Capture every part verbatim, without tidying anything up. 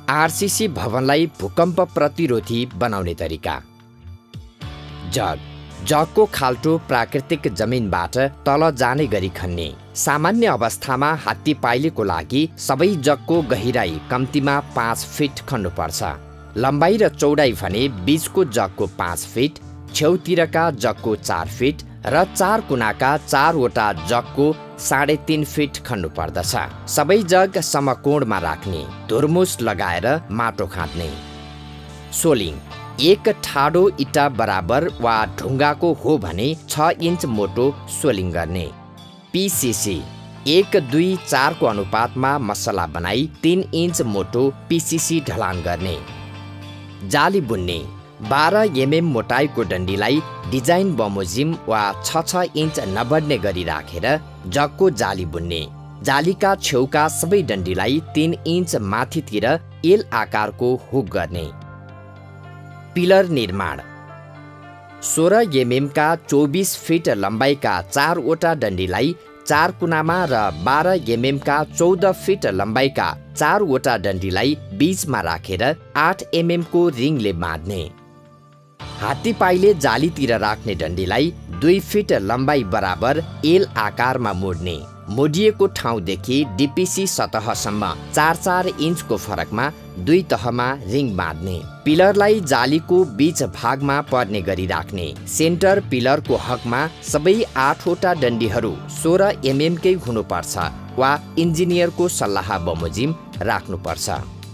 RCC भवनलाई भूकम्प प्रतिरोधी बनाउने तरिका। जग जगको खाल्टो प्राकृतिक जमिनबाट तल जाने गरी खन्ने। सामान्य अवस्थामा हात्ती पाइलेको लागि सबै जगको गहिराई कम्तीमा पाँच फिट खन्नुपर्छ। लम्बाइ र चौडाइ भने बीचको जगको पाँच फिट, छेउतिरका जगको चार फिट र चार कुनाका चारवटा जगको साढे तीन फिट खन्नु पर्दछ। सबै जग समकोणमा राख्ने, धुर्मुस लगाएर माटो खाँद्ने। सोलिङ एक ठाडो इटा बराबर वा ढुङ्गाको हो भने छ इन्च मोटो सोलिङ गर्ने। पीसीसी एक दुई चारको अनुपातमा मसला बनाई तीन इन्च मोटो पीसीसी ढलान गर्ने। जाली बुन्ने बाह्र एमएम मोटाइको डन्डीलाई डिजाइन बमोजिम वा छ छ इन्च नबढ्ने गरी राखेर जगको जाली बुन्ने। जालीका छेउका सबै डन्डीलाई तीन इन्च माथितिर एल आकारको हुक गर्ने। पिलर निर्माण सोह्र एमएमका चौबिस फिट लम्बाइका चारवटा डन्डीलाई चार कुनामा र बाह्र एमएमका चौध फिट लम्बाइका चारवटा डन्डीलाई बीचमा राखेर आठ एमएमको रिङले बाँध्ने। हात्ती पाइले जालीतिर राख्ने डन्डीलाई दुई फिट लम्बाइ बराबर एल आकारमा मोड्ने। मोडिएको ठाउँदेखि डिपिसी सतहसम्म चार चार इन्चको फरकमा दुई तहमा रिङ बाँध्ने। पिलरलाई जालीको बीच भागमा पर्ने गरी राख्ने। सेन्टर पिलरको हकमा सबै आठवटा डन्डीहरू सोह्र एमएमकै हुनुपर्छ वा इन्जिनियरको सल्लाह बमोजिम राख्नुपर्छ।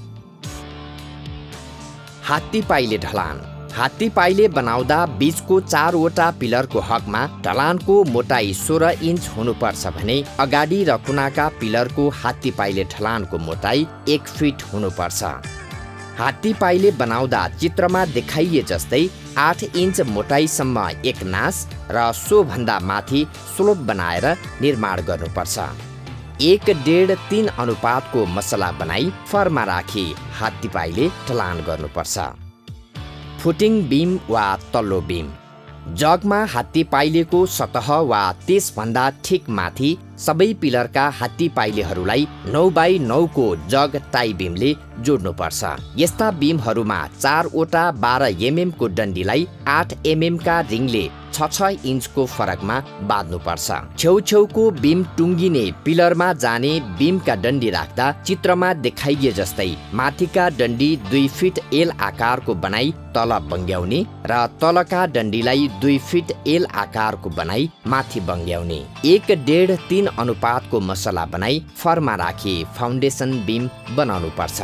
हात्ती पाइले ढलान हात्ती पाइले बनाउँदा बीचको चारवटा पिलरको हकमा ढलानको मोटाइ सोह्र इन्च हुनुपर्छ भने अगाडि र कुनाका पिलरको हात्ती पाइले ढलानको मोटाइ एक फिट हुनुपर्छ। हात्ती पाइले बनाउँदा चित्रमा देखाइए जस्तै आठ इन्च मोटाइसम्म एक नास र सोभन्दा माथि स्लोप बनाएर निर्माण गर्नुपर्छ। एक डेढ तीन अनुपातको मसला बनाई फरमा राखी हात्ती पाइले ढलान गर्नुपर्छ। फुटिङ बिम वा तल्लो बिम जगमा हात्ती पाइलेको सतह वा त्यसभन्दा ठिक माथि सबै पिलरका हात्ती पाइलेहरूलाई नौ बाई नौको जग टाई बिमले जोड्नुपर्छ। यस्ता बिमहरूमा चारवटा बाह्र एमएमको डन्डीलाई आठ एमएमका रिङले छ छ इन्चको फरकमा बाँध्नुपर्छ। छेउछेउको बिम टुङ्गिने पिलरमा जाने बिमका डन्डी राख्दा चित्रमा देखाइए जस्तै माथिका डन्डी दुई फिट एल आकारको बनाई तल बङ्ग्याउने र तलका डन्डीलाई दुई फिट एल आकारको बनाई माथि बङ्ग्याउने। एक डेढ तीन अनुपातको मसला बनाई फरमा राखी फाउन्डेसन बिम बनाउनु पर्छ।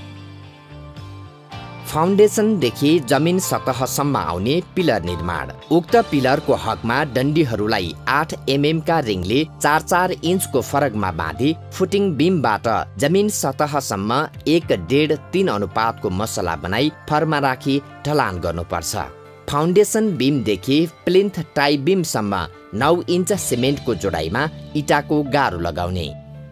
फाउन्डेसनदेखि जमिन सतहसम्म आउने पिलर निर्माण उक्त पिलरको हकमा डन्डीहरूलाई आठ एमएमका रिङले चार चार इन्चको फरकमा बाँधी फुटिङ बिमबाट जमिन सतहसम्म एक डेढ तीन अनुपातको मसला बनाई फरमा राखी ढलान गर्नुपर्छ। फाउन्डेसन बिमदेखि प्लिन्थ टाई बिमसम्म नौ इन्च सिमेन्टको जोडाइमा इटाको गारो लगाउने।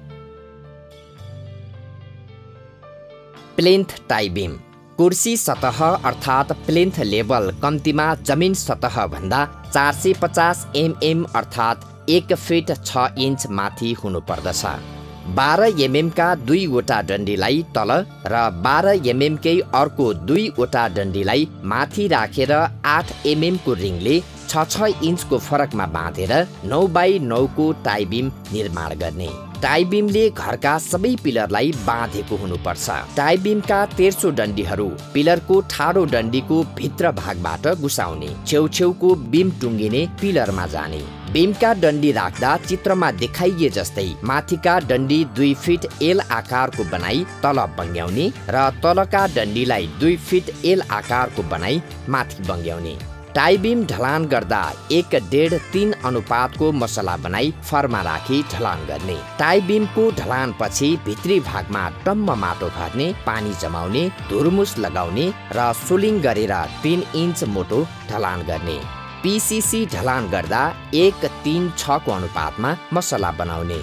प्लिन्थ टाई बिम कुर्सी सतह अर्थात् प्लिन्थ लेभल कम्तीमा जमिन सतह भन्दा चार सय पचास एमएम अर्थात् एक फिट छ इन्च माथि हुनुपर्दछ। बाह्र एमएमका दुईवटा डन्डीलाई तल र बाह्र एमएमकै अर्को दुईवटा डन्डीलाई माथि राखेर आठ एमएमको रिङले छ छ इन्चको फरकमा बाँधेर नौ बाई नौको टाइबिम निर्माण गर्ने। टाइबिमले घरका सबै पिलरलाई बाँधेको हुनुपर्छ। टाइबिमका तेर्सो डन्डीहरू पिलरको ठाडो डन्डीको भित्र भागबाट घुसाउने, छेउछेउको बिम टुङ्गिने पिलरमा जाने। बिमका डन्डी राख्दा चित्रमा देखाइए जस्तै माथिका डन्डी दुई फिट एल आकारको बनाई तल बङ्ग्याउने र तलका डन्डीलाई दुई फिट एल आकारको बनाई माथि बङ्ग्याउने। टाइबिम ढलान गर्दा एक डेढ तीन अनुपातको मसला बनाई फरमा राखी ढलान गर्ने। टाइबिमको ढलान पछि भित्री भागमा टम्म माटो भर्ने, पानी जमाउने, धुर्मुस लगाउने र सोलिङ गरेर तीन इन्च मोटो ढलान गर्ने। पीसीसी ढलान गर्दा एक तीन छको अनुपातमा मसला बनाउने।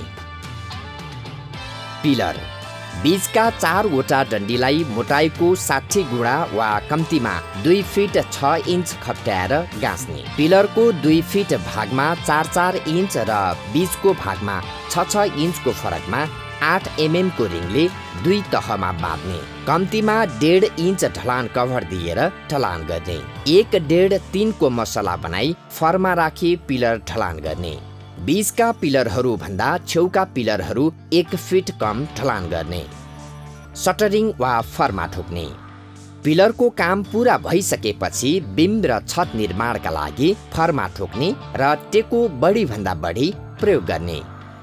पिलर बीचका चारवटा डन्डीलाई मोटाइको साठी गुणा वा कम्तीमा दुई फिट छ इन्च खप्ट्याएर गाँच्ने। पिलरको दुई फिट भागमा चार चार इन्च र बीचको भागमा छ छ इन्चको फरकमा आठ एमएम को रिङले दुई तहमा बाँध्ने। कम्तीमा डेढ इन्च ढलान कभर दिएर ढलान गर्ने। एक डेढ तिनको मसला बनाई फरमा राखी पिलर ढलान गर्ने। बीचका पिलरहरू भन्दा छेउका पिलरहरू एक फिट कम ढलान गर्ने। सटरिङ वा फरमा ठोक्ने। पिलरको काम पुरा भइसकेपछि बिम र छत निर्माणका लागि फरमा ठोक्ने र टेको बढीभन्दा बढी प्रयोग गर्ने।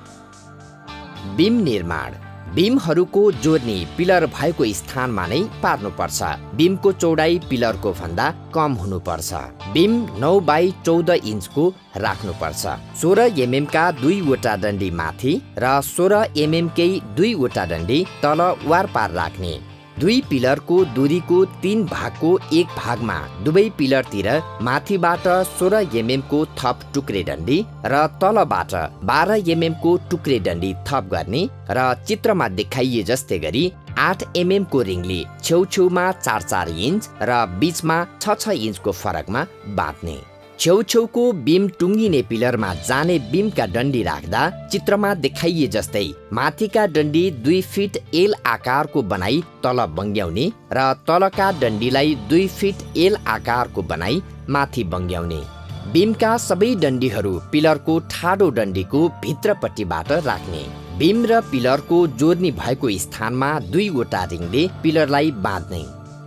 बिम निर्माण। बिमहरूको जोड्नी पिलर भएको स्थानमा नै पार्नुपर्छ। बिमको चौडाइ पिलरको भन्दा कम हुनुपर्छ। बिम नौ बाई चौध इन्चको राख्नुपर्छ। सोह्र एमएमका दुईवटा डन्डी माथि र सोह्र एमएमकै दुईवटा डन्डी तल वारपार राख्ने। दुई पिलरको दूरीको तीन भागको एक भागमा दुवै पिलरतिर माथिबाट सोह्र एमएमको थप टुक्रे डन्डी र तलबाट बाह्र एमएमको टुक्रे डन्डी थप गर्ने र चित्रमा देखाइए जस्तै गरी आठ एमएमको रिङले छेउछेउमा चार चार इन्च र बीचमा छ छ इन्चको फरकमा बाँध्ने। छेउछेउको बिम टुङ्गिने पिलरमा जाने बिमका डन्डी राख्दा चित्रमा देखाइए जस्तै माथिका डन्डी दुई फिट एल आकारको बनाई तल बङ्ग्याउने र तलका डन्डीलाई दुई फिट एल आकारको बनाई माथि बङ्ग्याउने। बिमका सबै डन्डीहरू पिलरको ठाडो डन्डीको भित्रपट्टिबाट राख्ने। बिम र पिलरको जोड्नी भएको स्थानमा दुईवटा रिङले पिलरलाई बाँध्ने।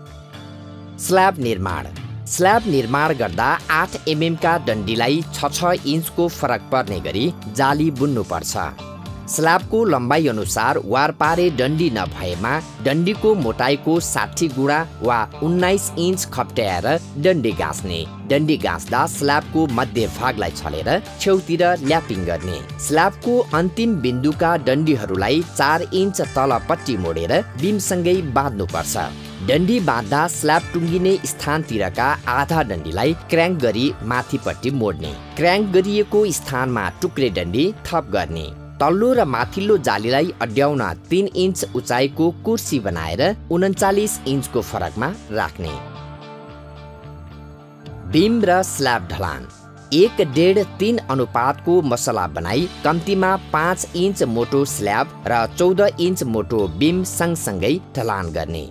स्ल्याब निर्माण। स्ल्याब निर्माण गर्दा आठ एमएमका डन्डीलाई छ छ इन्चको फरक पर्ने गरी जाली बुन्नुपर्छ। स्ल्याबको लम्बाइ अनुसार वारपारे डन्डी नभएमा डन्डीको मोटाइको साठी गुणा वा उन्नाइस इन्च खप्ट्याएर डन्डी गाँच्ने। डन्डी गाँच्दा स्ल्याबको मध्य भागलाई छलेर छेउतिर ल्यापिङ गर्ने। स्ल्याबको अन्तिम बिन्दुका डन्डीहरूलाई चार इन्च तलपट्टि मोडेर बिमसँगै बाँध्नुपर्छ। डन्डी बाँध्दा स्ल्याब टुङ्गिने स्थानतिरका आधा डन्डीलाई क्र्याङ्क गरी माथिपट्टि मोड्ने। क्र्याङ्क गरिएको स्थानमा टुक्रे डन्डी थप गर्ने। तल्लो र माथिल्लो जालीलाई अड्याउन तीन इन्च उचाइको कुर्सी बनाएर उन्चालिस इन्चको फरकमा राख्ने। बिम र स्ल्याब ढलान। एक डेढ तीन अनुपातको मसला बनाई कम्तीमा पाँच इन्च मोटो स्ल्याब र चौध इन्च मोटो बिम सँगसँगै ढलान गर्ने।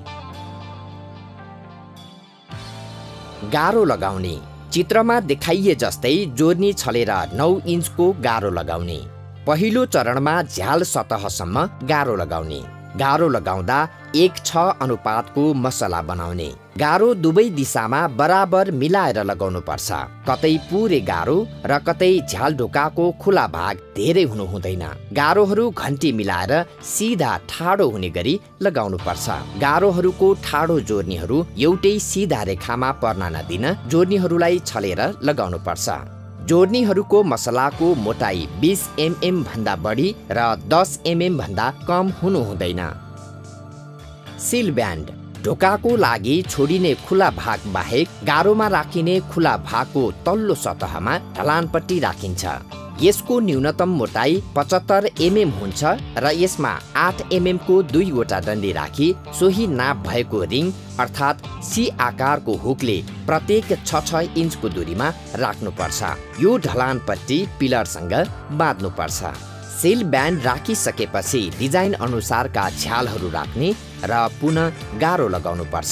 गारो लगाउने। चित्रमा देखाइए जस्तै जोड्नी छलेर नौ इन्चको गारो लगाउने। पहिलो चरणमा झ्याल सतहसम्म गारो लगाउने। गारो लगाउँदा एक छ अनुपातको मसला बनाउने। गारो दुवै दिशामा बराबर मिलाएर लगाउनु पर्छ। कतै पुरै गारो र कतै झ्याल ढोकाको खुला भाग धेरै हुनु हुँदैन। गारोहरू घन्टी मिलाएर सिधा ठाडो हुने गरी लगाउनु पर्छ। गारोहरूको ठाडो जोड्नीहरू एउटै सिधा रेखामा पर्न नदिन जोड्नीहरूलाई छलेर लगाउनु पर्छ। जोड्नीहरूको मसलाको मोटाई बीस एमएम भन्दा बढी र दस एमएम भन्दा कम हुनु हुँदैन। Sill band. ढोकाको लागि छोडिने खुला भाग बाहेक गारोमा राखिने खुला भागको तल्लो सतहमा ढलानपट्टि राखिन्छ। यसको न्यूनतम मोटाई पचहत्तर एमएम हुन्छ र यसमा आठ एमएम को दुईवटा डन्डी राखी सोही नाप भएको रिङ अर्थात् सी आकारको हुकले प्रत्येक छ छ इन्चको दूरीमा राख्नुपर्छ। यो ढलानपट्टि पिलरसँग बाँध्नुपर्छ। सिल ब्यान्ड राखिसकेपछि डिजाइन अनुसारका झ्यालहरू राख्ने र पुनः गारो लगाउनु पर्छ।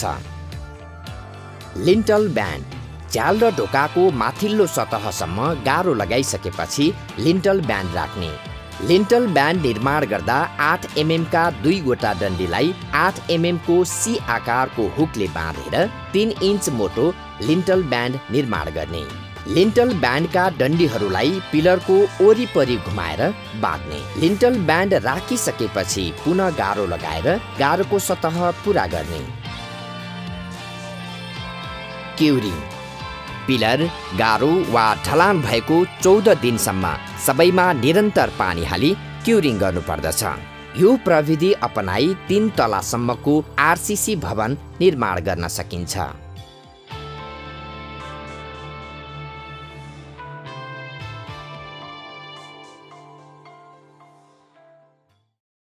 Lintel band. झ्याल र ढोकाको माथिल्लो सतहसम्म गारो लगाइसकेपछि लिन्टल ब्यान्ड राख्ने। लिन्टल ब्यान्ड निर्माण गर्दा आठ एमएम का दुईवटा डन्डीलाई आठ एमएम को सी आकारको हुकले बाँधेर तीन इन्च मोटो लिन्टल ब्यान्ड निर्माण गर्ने। लिन्टल ब्यान्डका डन्डीहरूलाई पिलरको वरिपरि घुमाएर बाँध्ने। लिन्टल ब्यान्ड राखिसकेपछि पुनः गारो लगाएर गारोको सतह पुरा गर्ने। क्युरिङ। पिलर, गारो वा ढलान भएको चौध दिनसम्म सबैमा निरन्तर पानी हाली क्युरिङ गर्नुपर्दछ। यो प्रविधि अपनाई तीन तलासम्मको आरसीसी भवन निर्माण गर्न सकिन्छ।